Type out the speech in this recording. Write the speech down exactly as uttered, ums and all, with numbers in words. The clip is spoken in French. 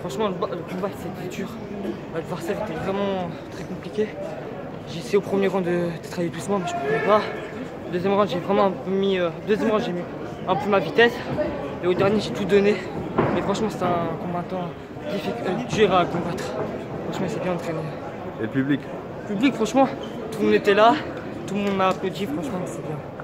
Franchement, le, le combat c'était dur. L'adversaire était vraiment très compliqué. J'ai essayé au premier round de, de travailler doucement, mais je ne pouvais pas. Au deuxième round, j'ai vraiment un peu mis, euh, deuxième round, j'ai mis un peu ma vitesse. Et au dernier, j'ai tout donné. Mais franchement, c'était un combattant euh, dur à combattre. Franchement, il s'est bien entraîné. Et le public? Le public, franchement, tout le monde était là. Tout le monde m'a applaudi. Franchement, c'est bien.